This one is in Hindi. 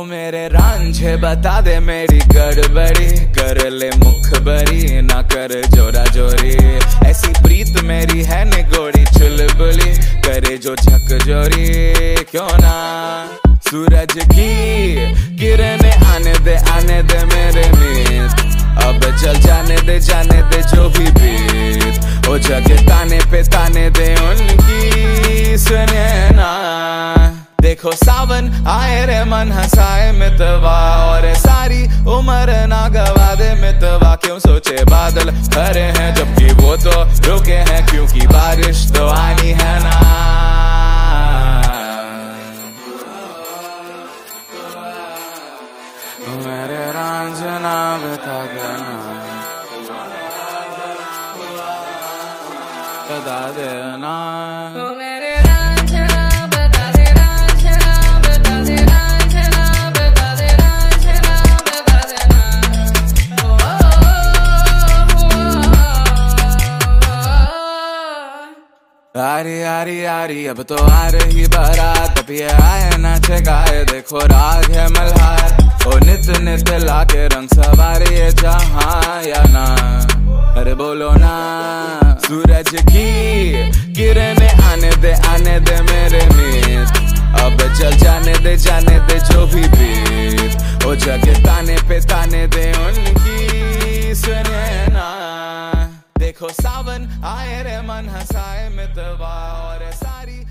मेरे रांझे बता दे मेरी गड़बड़ी, कर ले मुखबरी ना कर जोरा जोरी। ऐसी प्रीत मेरी है निगोड़ी चुलबुली, करे जो झक जोरी क्यों ना। सूरज की किरणें आने दे मेरे मीत, अब चल जाने दे जो भी बीत। ओ जगह ताने पे ताने दे उनकी सुने ना। देखो सावन आए रे मन हंसाए मितवा, और सारी उम्र ना गवा दे मितवा। क्यों सोचे बादल खरे हैं जबकि वो तो रुके हैं, क्योंकि बारिश तो आनी है ना। मेरे रांझना बता देना, बता देना। आरी अब तो आ रही बारात, अब ये आए नाचे गाए देखो राग है मल्हार। ओ नित लाके रंग सवारी है जहाँ या ना, अरे बोलो ना। सूरज की किरणें आने दे मेरे मीत, अब चल जाने दे जो भी बीत। ओ जगह ताने पे ताने दे उनकी सुने ना। देखो सावन आए रे मन हंसाए मितवा, और सारी